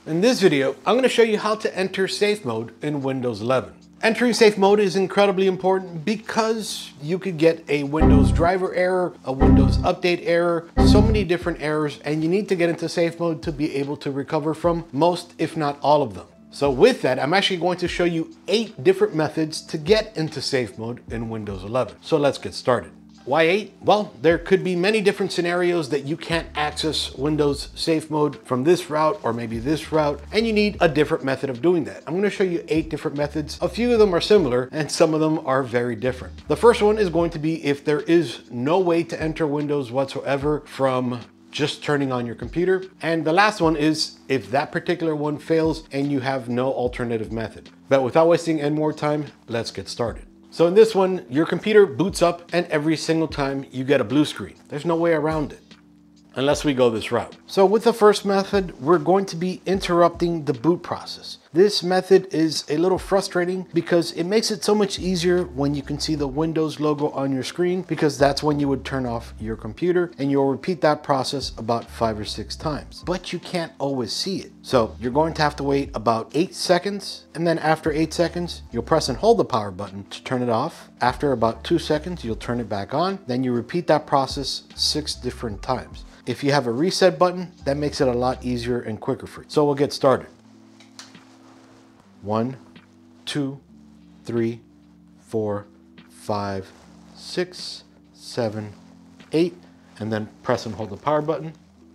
In this video, I'm going to show you how to enter safe mode in Windows 11. Entering safe mode is incredibly important because you could get a Windows driver error, a Windows update error, so many different errors, and you need to get into safe mode to be able to recover from most, if not all of them. So with that, I'm actually going to show you 8 different methods to get into safe mode in Windows 11. So let's get started. Why 8? Well, there could be many different scenarios that you can't access Windows safe mode from this route or maybe this route, and you need a different method of doing that. I'm going to show you 8 different methods. A few of them are similar and some of them are very different. The first one is going to be if there is no way to enter Windows whatsoever from just turning on your computer. And the last one is if that particular one fails and you have no alternative method. But without wasting any more time, let's get started. So in this one, your computer boots up and every single time you get a blue screen. There's no way around it unless we go this route. So with the first method, we're going to be interrupting the boot process. This method is a little frustrating because it makes it so much easier when you can see the Windows logo on your screen, because that's when you would turn off your computer and you'll repeat that process about 5 or 6 times, but you can't always see it. So you're going to have to wait about 8 seconds. And then after 8 seconds, you'll press and hold the power button to turn it off. After about 2 seconds, you'll turn it back on. Then you repeat that process 6 different times. If you have a reset button, that makes it a lot easier and quicker for you. So we'll get started. 1, 2, 3, 4, 5, 6, 7, 8, and then press and hold the power button.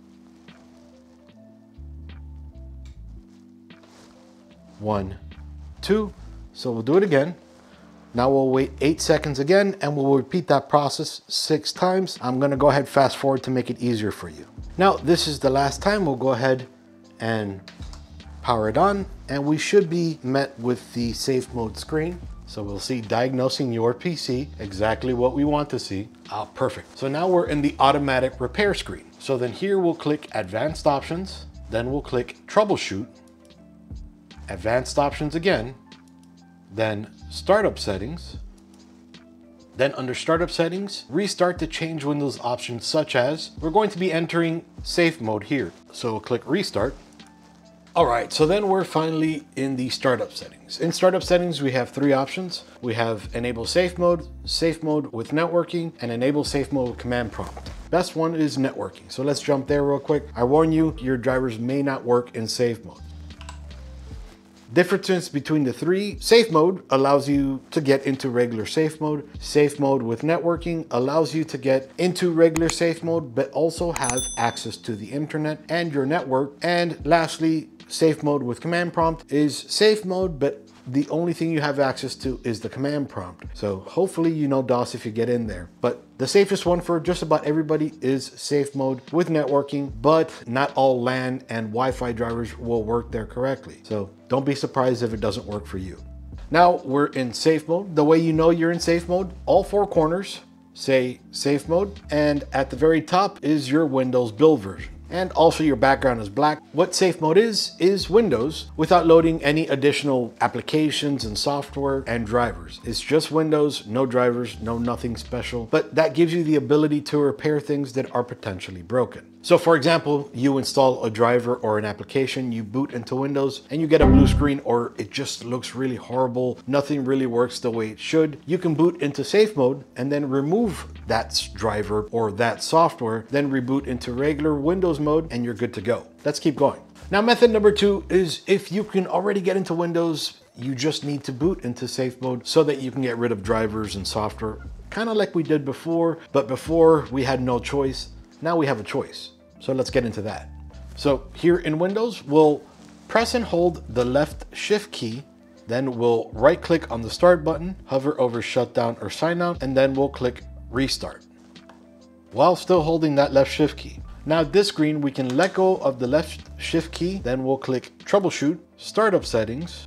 1, 2, so we'll do it again. Now we'll wait 8 seconds again and we'll repeat that process 6 times. I'm gonna go ahead fast forward to make it easier for you. Now this is the last time. We'll go ahead and power it on and we should be met with the safe mode screen. So we'll see diagnosing your PC, exactly what we want to see. Ah, perfect. So now we're in the automatic repair screen. So then here we'll click advanced options, then we'll click troubleshoot, advanced options again, then startup settings. Then under startup settings, restart to change Windows options such as, we're going to be entering safe mode here. So we'll click restart. All right, so then we're finally in the startup settings. In startup settings, we have 3 options. We have enable safe mode with networking, and enable safe mode with command prompt. Best one is networking. So let's jump there real quick. I warn you, your drivers may not work in safe mode. Differences between the 3: safe mode allows you to get into regular safe mode. Safe mode with networking allows you to get into regular safe mode, but also have access to the internet and your network. And lastly, safe mode with command prompt is safe mode, but the only thing you have access to is the command prompt. So hopefully you know DOS if you get in there. But the safest one for just about everybody is safe mode with networking, but not all LAN and Wi-Fi drivers will work there correctly. So don't be surprised if it doesn't work for you. Now we're in safe mode. The way you know you're in safe mode, all 4 corners say safe mode, and at the very top is your Windows build version. And also your background is black. What safe mode is Windows without loading any additional applications and software and drivers. It's just Windows, no drivers, no nothing special, but that gives you the ability to repair things that are potentially broken. So for example, you install a driver or an application, you boot into Windows and you get a blue screen, or it just looks really horrible. Nothing really works the way it should. You can boot into safe mode and then remove that driver or that software, then reboot into regular Windows mode and you're good to go. Let's keep going. Now method number 2 is if you can already get into Windows, you just need to boot into safe mode so that you can get rid of drivers and software, kind of like we did before, but before we had no choice. Now we have a choice. So let's get into that. So here in Windows, we'll press and hold the left shift key, then we'll right click on the start button, hover over shutdown or sign out, and then we'll click restart while still holding that left shift key. Now at this screen, we can let go of the left shift key, then we'll click troubleshoot, startup settings,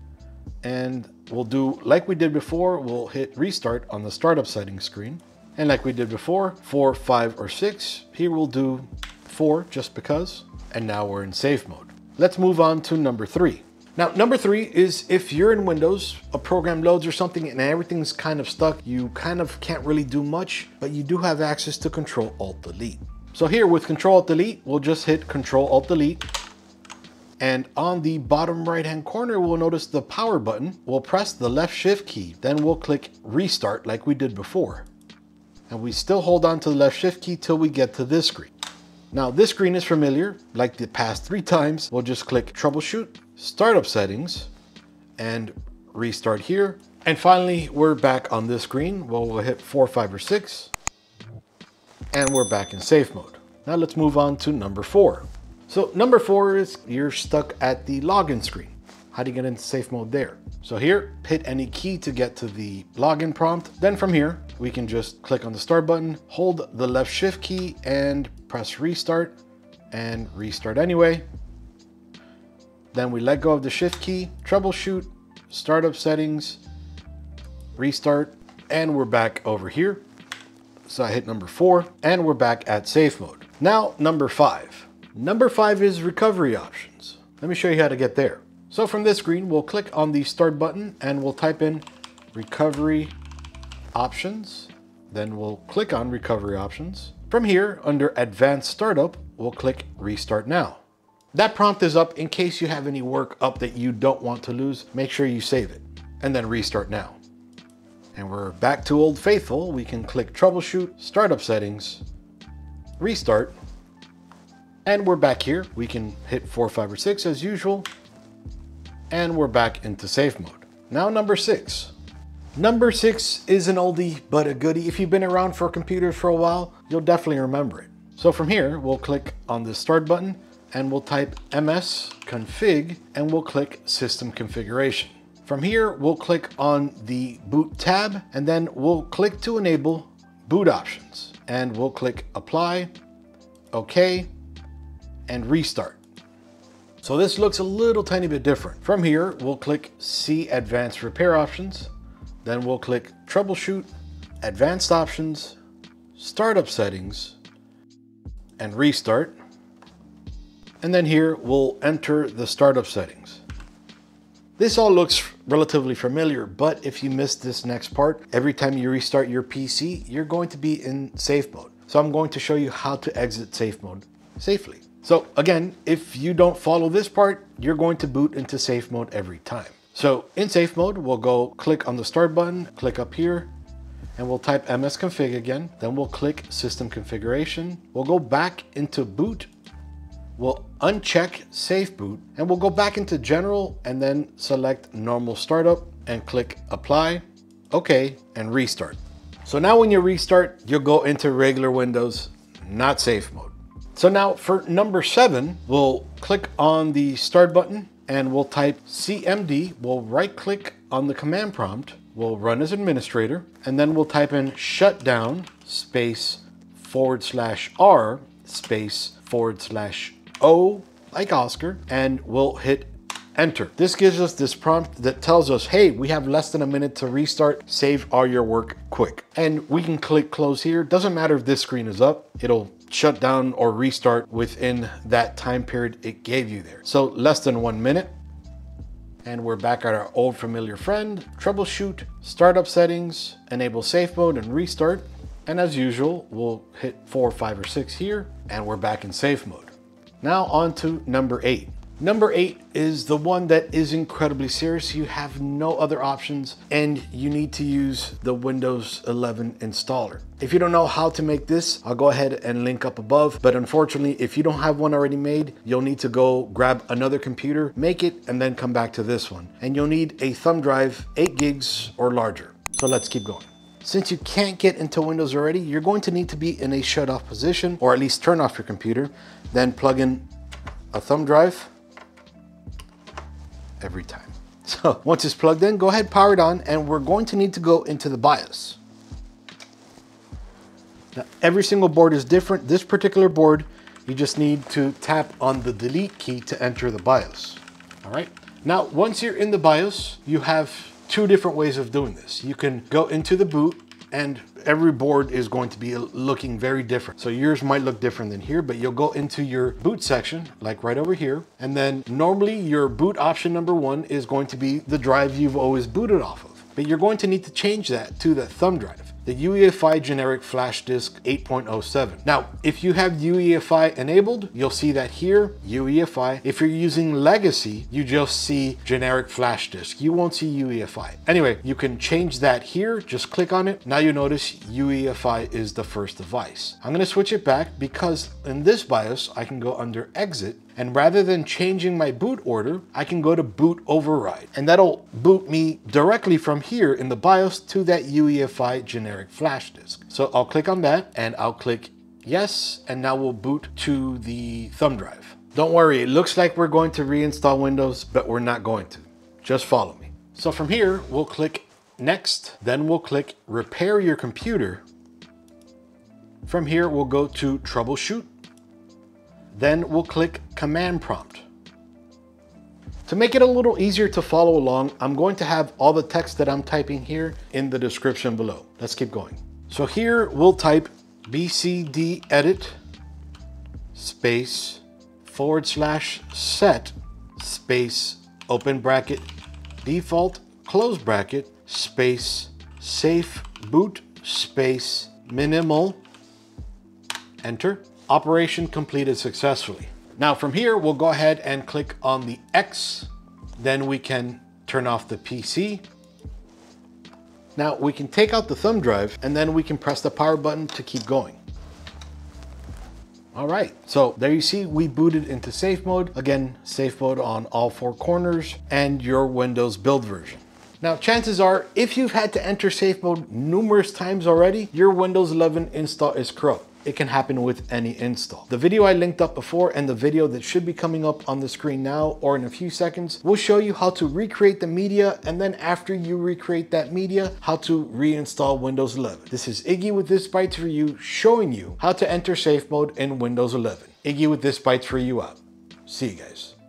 and we'll do like we did before, we'll hit restart on the startup settings screen. And like we did before, 4, 5, or 6, here we'll do 4 just because, and now we're in safe mode. Let's move on to number 3. Now, number 3 is if you're in Windows, a program loads or something and everything's kind of stuck, you kind of can't really do much, but you do have access to Control-Alt-Delete. So here with Control-Alt-Delete, we'll just hit Control-Alt-Delete, And on the bottom right hand corner, we'll notice the power button. We'll press the left shift key, then we'll click restart like we did before. And we still hold on to the left shift key till we get to this screen. Now this screen is familiar, like the past 3 times. We'll just click troubleshoot, startup settings, and restart here. And finally, we're back on this screen. Well, we'll hit 4, 5, or 6, and we're back in safe mode. Now let's move on to number 4. So number 4 is you're stuck at the login screen. How do you get into safe mode there? So here, hit any key to get to the login prompt. Then from here, we can just click on the start button, hold the left shift key and press restart, and restart anyway. Then we let go of the shift key, troubleshoot, startup settings, restart, and we're back over here. So I hit number 4 and we're back at safe mode. Now number 5. Number 5 is recovery options. Let me show you how to get there. So from this screen, we'll click on the start button and we'll type in recovery options. Then we'll click on recovery options. From here, under advanced startup, we'll click restart now. That prompt is up in case you have any work up that you don't want to lose. Make sure you save it and then restart now. And we're back to old faithful. We can click troubleshoot, startup settings, restart, and we're back here. We can hit 4, 5, or 6 as usual, and we're back into safe mode. Now number 6. Number 6 is an oldie but a goodie. If you've been around for computers for a while, you'll definitely remember it. So from here, we'll click on the start button and we'll type msconfig and we'll click system configuration. From here, we'll click on the boot tab and then we'll click to enable boot options and we'll click apply, okay, and restart. So this looks a little tiny bit different. From here, we'll click see advanced repair options. Then we'll click troubleshoot, advanced options, startup settings, and restart. And then here we'll enter the startup settings. This all looks relatively familiar, but if you missed this next part, every time you restart your PC, you're going to be in safe mode. So I'm going to show you how to exit safe mode safely. So again, if you don't follow this part, you're going to boot into safe mode every time. So in safe mode, we'll go click on the start button, click up here, and we'll type msconfig again. Then we'll click system configuration. We'll go back into boot. We'll uncheck safe boot and we'll go back into general and then select normal startup and click apply, okay, and restart. So now when you restart, you'll go into regular Windows, not safe mode. So now for number 7, we'll click on the start button and we'll type cmd. We'll right click on the command prompt. We'll run as administrator and then we'll type in shutdown space /r space /o like Oscar, and we'll hit enter. This gives us this prompt that tells us, hey, we have less than a minute to restart, save all your work quick. And we can click close here. Doesn't matter if this screen is up, it'll shut down or restart within that time period it gave you there. So less than 1 minute. And we're back at our old familiar friend, troubleshoot, startup settings, enable safe mode and restart. And as usual, we'll hit 4, 5, or 6 here, and we're back in safe mode. Now on to number 8. Number 8 is the one that is incredibly serious. You have no other options and you need to use the Windows 11 installer. If you don't know how to make this, I'll go ahead and link up above. But unfortunately, if you don't have one already made, you'll need to go grab another computer, make it, and then come back to this one. And you'll need a thumb drive, 8 gigs or larger. So let's keep going. Since you can't get into Windows already, you're going to need to be in a shut off position, or at least turn off your computer, then plug in a thumb drive every time. So once it's plugged in, go ahead, power it on, and we're going to need to go into the BIOS. Now, every single board is different. This particular board, you just need to tap on the delete key to enter the BIOS. All right. Now, once you're in the BIOS, you have 2 different ways of doing this. You can go into the boot, and every board is going to be looking very different. So yours might look different than here, but you'll go into your boot section, like right over here. And then normally your boot option number 1 is going to be the drive you've always booted off of. But you're going to need to change that to the thumb drive. the UEFI generic flash disk 8.07. Now, if you have UEFI enabled, you'll see that here, UEFI. If you're using legacy, you just see generic flash disk. You won't see UEFI. Anyway, you can change that here. Just click on it. Now you notice UEFI is the first device. I'm gonna switch it back because in this BIOS, I can go under exit, and rather than changing my boot order, I can go to boot override, and that'll boot me directly from here in the BIOS to that UEFI generic flash disk. So I'll click on that and I'll click yes, and now we'll boot to the thumb drive. Don't worry, it looks like we're going to reinstall Windows, but we're not going to. Just follow me. So from here, we'll click next, then we'll click repair your computer. From here, we'll go to troubleshoot. Then we'll click command prompt. To make it a little easier to follow along, I'm going to have all the text that I'm typing here in the description below. Let's keep going. So here we'll type bcdedit space /set space open bracket default close bracket space safeboot space minimal, enter. Operation completed successfully. Now from here, we'll go ahead and click on the X. Then we can turn off the PC. Now we can take out the thumb drive and then we can press the power button to keep going. All right, so there you see we booted into safe mode. Again, safe mode on all four corners and your Windows build version. Now, chances are, if you've had to enter safe mode numerous times already, your Windows 11 install is corrupt. It can happen with any install. The video I linked up before and the video that should be coming up on the screen now or in a few seconds will show you how to recreate the media, and then after you recreate that media, how to reinstall Windows 11. This is Iggy with ThisBytesForYou showing you how to enter safe mode in Windows 11. Iggy with ThisBytesForYou out. See you guys.